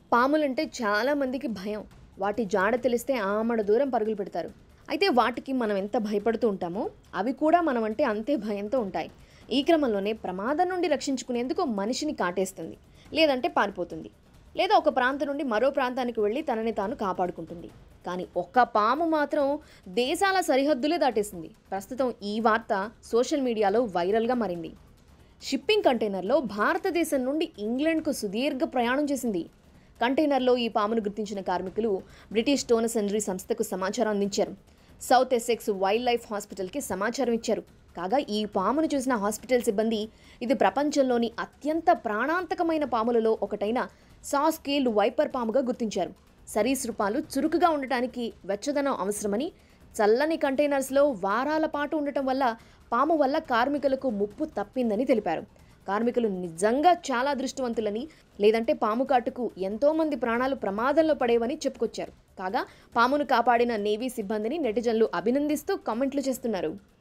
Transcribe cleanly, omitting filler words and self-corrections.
పాములంటే చాలా మందికి భయం. వాటి జాడ తెలిస్తే ఆమడ దూరం పరుగులు పెడతారు. అయితే వాటికి మనం ఎంత భయపడుతూ ఉంటామో, అవి కూడా మనమంటే అంతే భయంతో ఉంటాయి. ఈ క్రమంలోనే ప్రమాదం నుండి రక్షించుకునేందుకు మనిషిని కాటేస్తుంది. లేదంటే పారిపోతుంది. లేదా ఒక ప్రాంతం నుండి మరో ప్రాంతానికి వెళ్ళి తనని తాను కాపాడుకుంటుంది. కానీ ఒక్క పాము మాత్రం దేశాల సరిహద్దులే దాటేసింది. ప్రస్తుతం ఈ వార్త సోషల్ మీడియాలో వైరల్గా మారింది. షిప్పింగ్ కంటైనర్లో భారతదేశం నుండి ఇంగ్లాండ్కు సుదీర్ఘ ప్రయాణం చేసింది. కంటైనర్లో ఈ పామును గుర్తించిన కార్మికులు బ్రిటిష్ టోనసెండరీ సంస్థకు సమాచారం అందించారు. సౌత్ ఎసెక్స్ వైల్డ్ లైఫ్ హాస్పిటల్కి సమాచారం ఇచ్చారు. కాగా ఈ పామును చూసిన హాస్పిటల్ సిబ్బంది ఇది ప్రపంచంలోని అత్యంత ప్రాణాంతకమైన పాములలో ఒకటైన సాస్కేల్డ్ వైపర్ పాముగా గుర్తించారు. సరీసృపాలు చురుకుగా ఉండటానికి వెచ్చదనం అవసరమని, చల్లని కంటైనర్స్లో వారాల పాటు ఉండటం వల్ల పాము వల్ల కార్మికులకు ముప్పు తప్పిందని తెలిపారు. కార్మికులు నిజంగా చాలా అదృష్టవంతులని, లేదంటే పాము కాటుకు ఎంతోమంది ప్రాణాలు ప్రమాదంలో పడేవని చెప్పుకొచ్చారు. కాగా పామును కాపాడిన నేవీ సిబ్బందిని నెటిజన్లు అభినందిస్తూ కామెంట్లు చేస్తున్నారు.